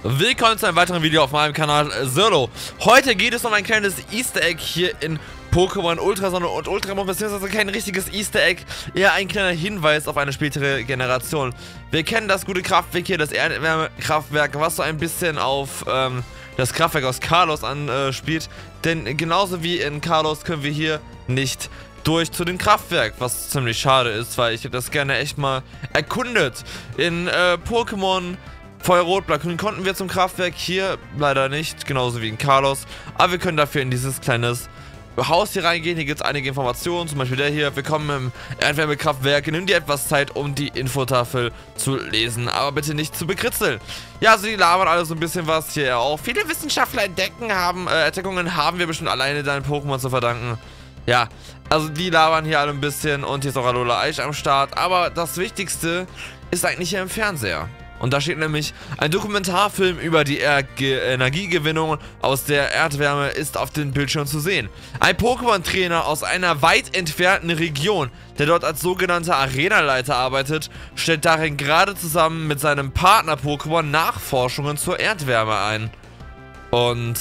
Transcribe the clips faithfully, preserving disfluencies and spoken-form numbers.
Willkommen zu einem weiteren Video auf meinem Kanal Solo. Heute geht es um ein kleines Easter Egg hier in Pokémon Ultrasonne und Ultramond, beziehungsweise kein richtiges Easter Egg, eher ein kleiner Hinweis auf eine spätere Generation. Wir kennen das gute Kraftwerk hier, das Erdwärmekraftwerk, was so ein bisschen auf ähm, das Kraftwerk aus Kalos anspielt, denn genauso wie in Kalos können wir hier nicht durch zu dem Kraftwerk, was ziemlich schade ist, weil ich hätte das gerne echt mal erkundet. In äh, Pokémon Feuer, Rot, Blau, Grün konnten wir zum Kraftwerk, hier leider nicht, genauso wie in Kalos, aber wir können dafür in dieses kleines Haus hier reingehen. Hier gibt es einige Informationen, zum Beispiel der hier, wir kommen im Erdwärmekraftwerk, nimm dir etwas Zeit, um die Infotafel zu lesen, aber bitte nicht zu bekritzeln. Ja, also die labern alle so ein bisschen was hier auch. Viele Wissenschaftler entdecken haben, äh, Entdeckungen haben wir bestimmt alleine deinen Pokémon zu verdanken. Ja, also die labern hier alle ein bisschen und hier ist auch Alola Eich am Start, aber das Wichtigste ist eigentlich hier im Fernseher. Und da steht nämlich, ein Dokumentarfilm über die er Energiegewinnung aus der Erdwärme ist auf dem Bildschirm zu sehen. Ein Pokémon-Trainer aus einer weit entfernten Region, der dort als sogenannter Arenaleiter arbeitet, stellt darin gerade zusammen mit seinem Partner-Pokémon Nachforschungen zur Erdwärme ein. Und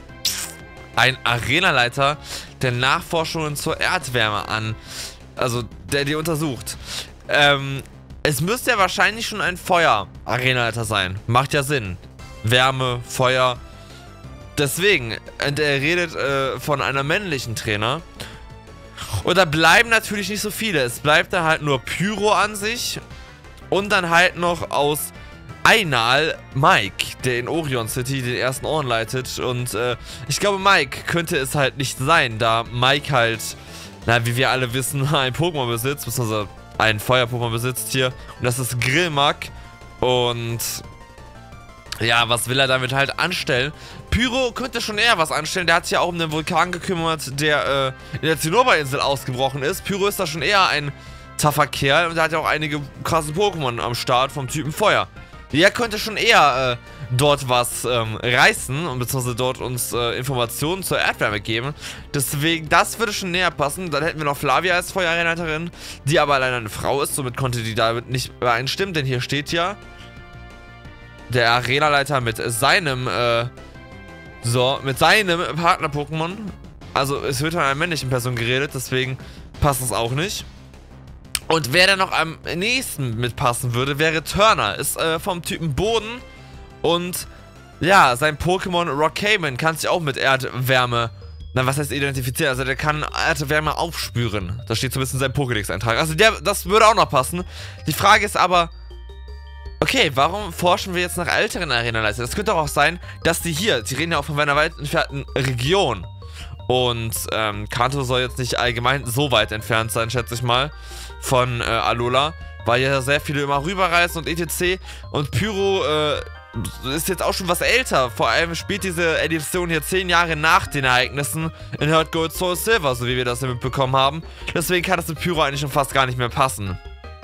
ein Arenaleiter, der Nachforschungen zur Erdwärme an, also der die untersucht. Ähm... Es müsste ja wahrscheinlich schon ein Feuer-Arenaleiter sein. Macht ja Sinn. Wärme, Feuer. Deswegen, und er redet äh, von einer männlichen Trainer. Und da bleiben natürlich nicht so viele. Es bleibt da halt nur Pyro an sich. Und dann halt noch aus Einal Mike, der in Orion City den ersten Orden leitet. Und äh, ich glaube, Mike könnte es halt nicht sein, da Mike halt, na, wie wir alle wissen, ein Pokémon besitzt, beziehungsweise ein Feuer-Pokémon besitzt hier. Und das ist Grillmark. Und ja, was will er damit halt anstellen? Pyro könnte schon eher was anstellen. Der hat sich ja auch um den Vulkan gekümmert, der äh, in der Zinnoberinsel ausgebrochen ist. Pyro ist da schon eher ein tougher Kerl. Und der hat ja auch einige krasse Pokémon am Start vom Typen Feuer. Der könnte schon eher äh, dort was ähm, reißen und beziehungsweise dort uns äh, Informationen zur Erdwärme geben. Deswegen, das würde schon näher passen. Dann hätten wir noch Flavia als Feuerarenaleiterin, die aber leider eine Frau ist. Somit konnte die damit nicht übereinstimmen, denn hier steht ja der Arenaleiter mit seinem, äh, so, mit seinem Partner-Pokémon. Also es wird von einer männlichen Person geredet, deswegen passt das auch nicht. Und wer dann noch am nächsten mitpassen würde, wäre Turner. Ist äh, vom Typen Boden. Und ja, sein Pokémon Rockhaven kann sich auch mit Erdwärme, na was heißt identifizieren? Also der kann Erdwärme aufspüren. Das steht zumindest in seinem Pokédex-Eintrag. Also der, das würde auch noch passen. Die Frage ist aber, okay, warum forschen wir jetzt nach älteren Arenaleitern? Das könnte auch sein, dass die hier, die reden ja auch von einer weit entfernten Region. Und ähm, Kanto soll jetzt nicht allgemein so weit entfernt sein, schätze ich mal, von äh, Alola, weil ja sehr viele immer rüberreisen und et cetera. Und Pyro äh, ist jetzt auch schon was älter. Vor allem spielt diese Edition hier zehn Jahre nach den Ereignissen in Heart Gold Soul Silver, so wie wir das hier mitbekommen haben. Deswegen kann das mit Pyro eigentlich schon fast gar nicht mehr passen.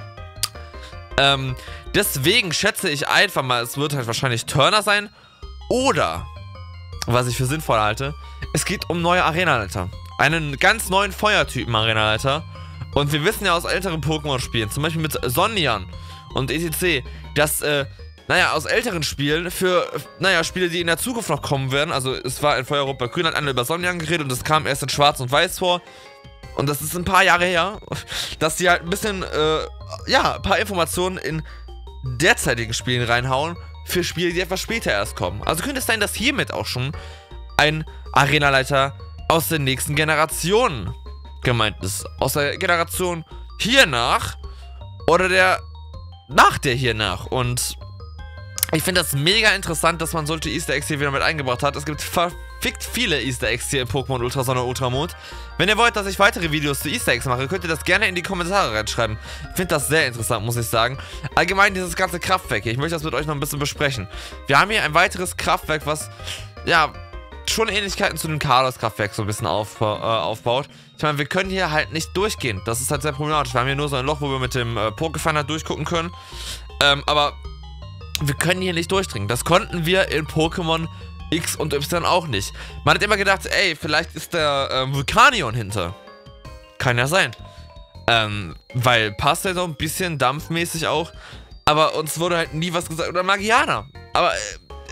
Ähm, deswegen schätze ich einfach mal, es wird halt wahrscheinlich Turner sein. Oder, was ich für sinnvoll halte, es geht um neue Arenaleiter. Einen ganz neuen Feuertypen Arenaleiter. Und wir wissen ja aus älteren Pokémon-Spielen, zum Beispiel mit Sonnian und et cetera, dass, äh, naja, aus älteren Spielen für, naja, Spiele, die in der Zukunft noch kommen werden, also es war in Feuer, Rot, Blau, Grün, hat einer über Sonnian geredet und das kam erst in Schwarz und Weiß vor. Und das ist ein paar Jahre her, dass die halt ein bisschen, äh, ja, ein paar Informationen in derzeitigen Spielen reinhauen für Spiele, die etwas später erst kommen. Also könnte es sein, dass hiermit auch schon ein Arenaleiter aus den nächsten Generationen gemeint ist. Aus der Generation hiernach oder der nach der hiernach. Und ich finde das mega interessant, dass man solche Easter Eggs hier wieder mit eingebracht hat. Es gibt verfickt viele Easter Eggs hier in Pokémon Ultrasonne und Ultramond. Wenn ihr wollt, dass ich weitere Videos zu Easter Eggs mache, könnt ihr das gerne in die Kommentare reinschreiben. Ich finde das sehr interessant, muss ich sagen. Allgemein dieses ganze Kraftwerk hier. Ich möchte das mit euch noch ein bisschen besprechen. Wir haben hier ein weiteres Kraftwerk, was, ja, schon Ähnlichkeiten zu dem Kalos-Kraftwerk so ein bisschen auf, äh, aufbaut. Ich meine, wir können hier halt nicht durchgehen. Das ist halt sehr problematisch. Wir haben hier nur so ein Loch, wo wir mit dem äh, Pokéfinder durchgucken können. Ähm, aber wir können hier nicht durchdringen. Das konnten wir in Pokémon X und Y auch nicht. Man hat immer gedacht, ey, vielleicht ist der ähm, Vulkanion hinter. Kann ja sein. Ähm, weil passt ja so ein bisschen dampfmäßig auch. Aber uns wurde halt nie was gesagt. Oder Magiana. Aber äh,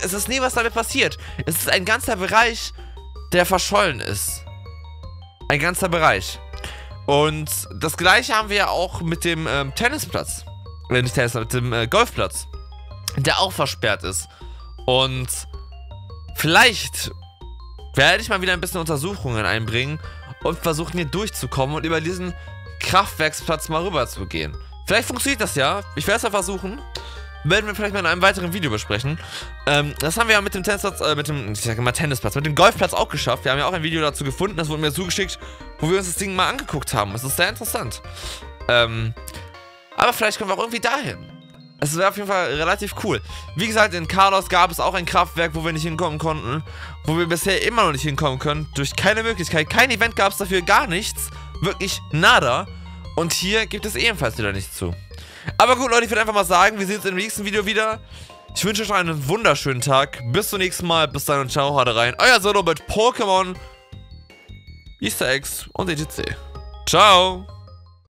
es ist nie was damit passiert. Es ist ein ganzer Bereich, der verschollen ist. Ein ganzer Bereich. Und das gleiche haben wir ja auch mit dem ähm, Tennisplatz. Äh, nicht Tennis, mit dem äh, Golfplatz. Der auch versperrt ist. Und vielleicht werde ich mal wieder ein bisschen Untersuchungen einbringen und versuchen hier durchzukommen und über diesen Kraftwerksplatz mal rüber zu gehen. Vielleicht funktioniert das ja. Ich werde es ja versuchen. Werden wir vielleicht mal in einem weiteren Video besprechen. Ähm, das haben wir ja mit dem Tennisplatz, äh, mit dem, ich sag mal Tennisplatz, mit dem Golfplatz auch geschafft. Wir haben ja auch ein Video dazu gefunden, das wurde mir zugeschickt, wo wir uns das Ding mal angeguckt haben. Das ist sehr interessant. Ähm, aber vielleicht kommen wir auch irgendwie dahin. Es wäre auf jeden Fall relativ cool. Wie gesagt, in Carlos gab es auch ein Kraftwerk, wo wir nicht hinkommen konnten. Wo wir bisher immer noch nicht hinkommen können. Durch keine Möglichkeit. Kein Event gab es dafür, gar nichts. Wirklich nada. Und hier gibt es ebenfalls wieder nichts zu. Aber gut, Leute, ich würde einfach mal sagen, wir sehen uns im nächsten Video wieder. Ich wünsche euch einen wunderschönen Tag. Bis zum nächsten Mal. Bis dann und ciao, haut rein. Euer Solo mit Pokémon, Easter Eggs und E T C. Ciao.